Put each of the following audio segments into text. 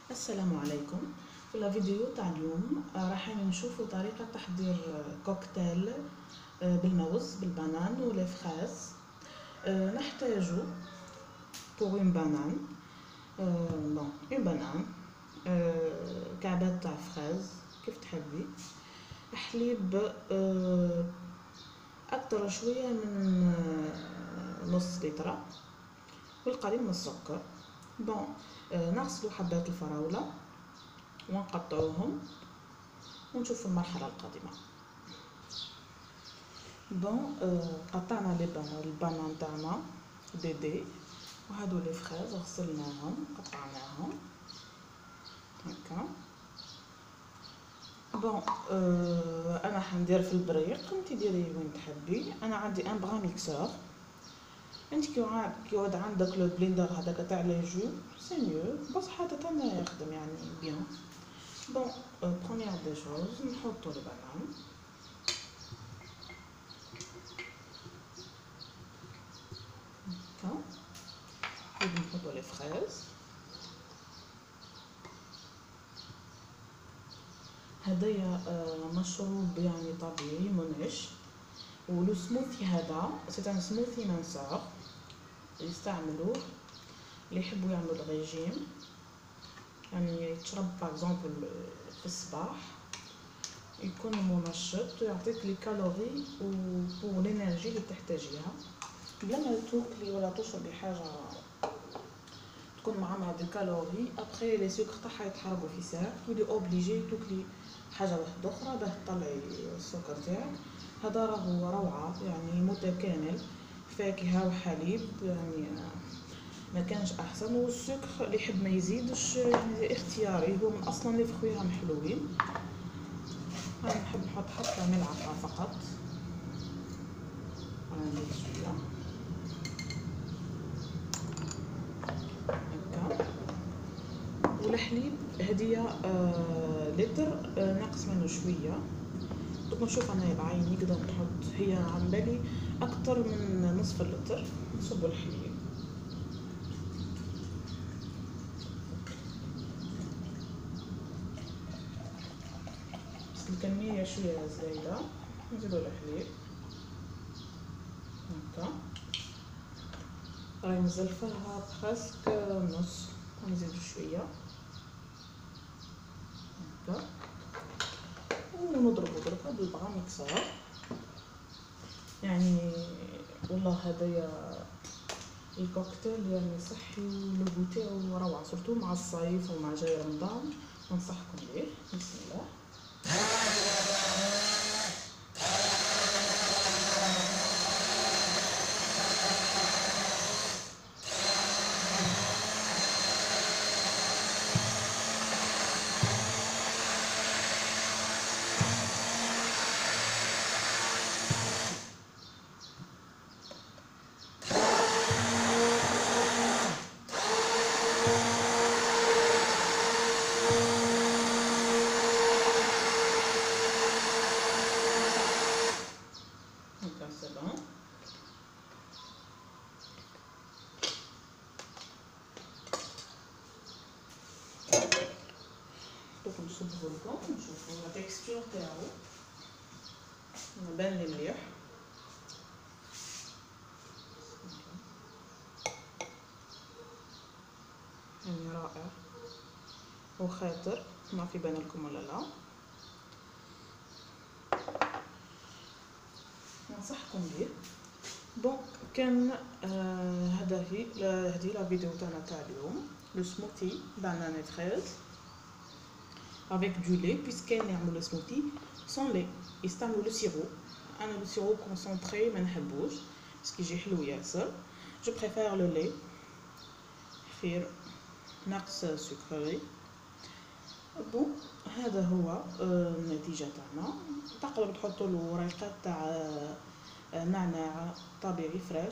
السلام عليكم. في الفيديو تاع اليوم راح نشوفوا طريقة تحضير كوكتيل بالموز بالبنان والفراز. نحتاج pour une banane une banane، كعبات تاع فراز كيف تحبي، حليب اكثر شويه من نص لتر، والقليل من السكر. نغسلوا حبات الفراوله ونقطعوهم ونشوف المرحله القادمه. قطعنا البنان تاعنا دي وهادو لي فراز غسلناهم قطعناهم هكا. انا حندير في البريق، انت ديري وين تحبي. انا عندي ان بغا ميكسور، انت كي يعود عندك لو بليندر هذاك تاع لي جو سي ميو، بصح هذا تما يخدم يعني بيان. بروميير دي شوز نحطو البنان هكا، نحطو لي فراز. هدايا مشروب يعني طبيعي منعش، ولو سموثي هذا سي ان سموثي منسار يستعملوه اللي يحبوا يعملوا الريجيم، يعني يتشرب باغ اكزومبل في الصباح، يكون منشط ويعطيك لي كالوري و بور لينيرجي اللي تحتاجيها، بلا ما تاكلي ولا تشربي حاجه تكون معاها دي كالوري. ابري لي سكر تاعها يتحرقوا في ساعه، تولي اوبليجي تاكلي حاجه واحده اخرى باه تطلعي السكر تاعك. هذا راهو روعه يعني متكامل، فاكهه وحليب، يعني ما كانش احسن. والسكر اللي يحب ما يزيدش يعني اختياري، هو من اصلا لي فخوي راهم حلوين. انا نحب نحط حتى ملعقه فقط، انا شويه هكا. والحليب هديه لتر ناقص منه شويه. دوك نشوف انا بعيني نقدر نحط، هي عن بالي اكثر من نصف اللتر. نصب الحليب بس الكميه شويه زايده، نزيدو الحليب هكا. راهي مزلفاها برسك نص، نزيدو شويه هكا ونضربو ضربه بالبغا ميكسور. يعني والله هدايا الكوكتيل يعني صحي ولو تاعو روعه، سورتو مع الصيف ومع جاي رمضان ننصحكم بيه. بسم الله. هكا سي بون. دوك نصبو لكم نشوفو لا تيكستور تاعو، بان لي مليح. يعني رائع وخاطر، ما في بان لكم ولا لا. ننصحكم به. كان هذه لا فيديو تاعنا تاع اليوم، لو سموثي بانان فريز avec du lait، puisqu'elle يعملوا لو سموثي sans lait يستعملوا لو سيرو. انا لو سيرو كونسونطري ما نحبوش باسكو يجي حلو ياسر، جو بريفير لو لait خير ناقص سكري. هذا هو النتيجه تاعنا. تقدروا تحطوا له وريقات تاع نعناع طبيعي فريش،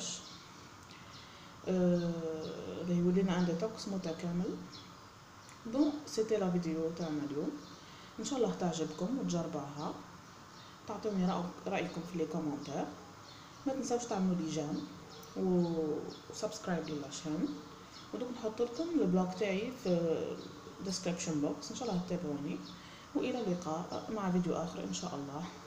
اللي يولينا ان ديتوكس متكامل. سيتي لا فيديو تاعنا اليوم، ان شاء الله تعجبكم وتجربوها. تعطوني رايكم في لي كومونتير. ما تنساوش تعملوا لي جيم وسبسكرايب للشين. ودوك نحط لكم البلوك تاعي في description box ان شاء الله تتابعوني، والى اللقاء مع فيديو اخر ان شاء الله.